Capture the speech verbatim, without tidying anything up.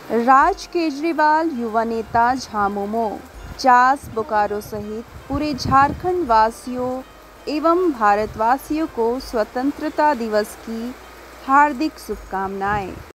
राज केजरीवाल, युवा नेता झामुमो, चास बोकारो सहित पूरे झारखंड वासियों एवं भारतवासियों को स्वतंत्रता दिवस की हार्दिक शुभकामनाएं।